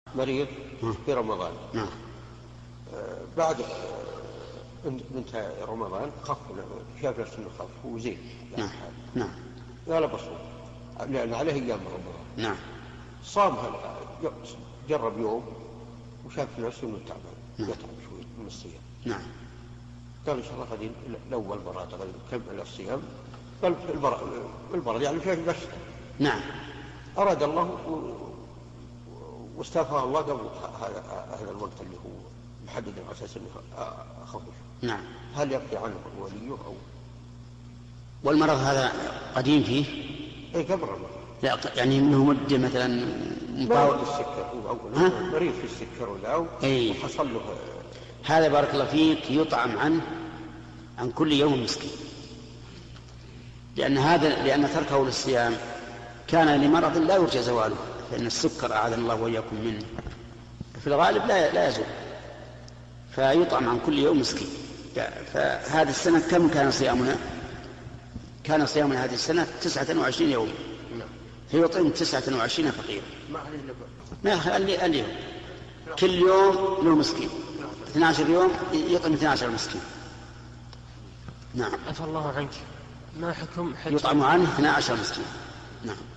مريض في رمضان. نعم. بعد انتهى رمضان خف، شاف نفسه انه خف وزين. نعم. نعم. قال بصوم لأن عليه أيام رمضان. نعم. صام، جرب يوم وشاف نفسه انه تعبان. نعم. يتعب شوي من الصيام. نعم. قال إن شاء الله هذه الأول مرة كمل الصيام. قال البرد يعني فيه بس. نعم. أراد الله واستغفر الله قبل هذا الوقت اللي هو محدد على أساس أنه أخف. نعم. هل يقضي عنه وليه أو؟ والمرض هذا قديم فيه؟ أي قبل رمضان. لا يعني منه مدة مثلا مريض في السكر أول. مريض في السكر ولا وحصل له هذا. بارك الله فيك. يطعم عنه عن كل يوم مسكين، لأن تركه للصيام كان لمرض لا يرجى زواله، فإن السكر أعاذنا الله وإياكم منه في الغالب لا يزول، فيطعم عن كل يوم مسكين. فهذه السنة كم كان صيامنا؟ كان صيامنا هذه السنة 29 يوم، فيطعم 29 فقير. ما اليوم كل يوم له مسكين، 12 يوم يطعم 12 مسكين. نعم. عفى الله عنك، ما حكم يطعم عنه 12 مسكين. نعم.